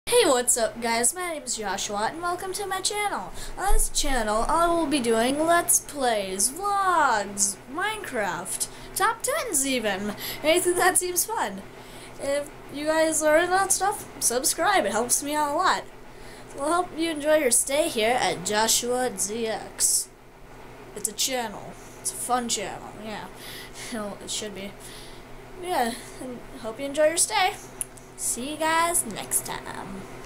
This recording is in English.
Hey, what's up guys? My name is Joshua and welcome to my channel. On this channel I will be doing Let's Plays, Vlogs, Minecraft, Top 10s even, anything that seems fun. If you guys are into that stuff, subscribe, it helps me out a lot. So I hope you enjoy your stay here at Joshua ZX. It's a channel, it's a fun channel, yeah, it should be. Yeah, and hope you enjoy your stay. See you guys next time.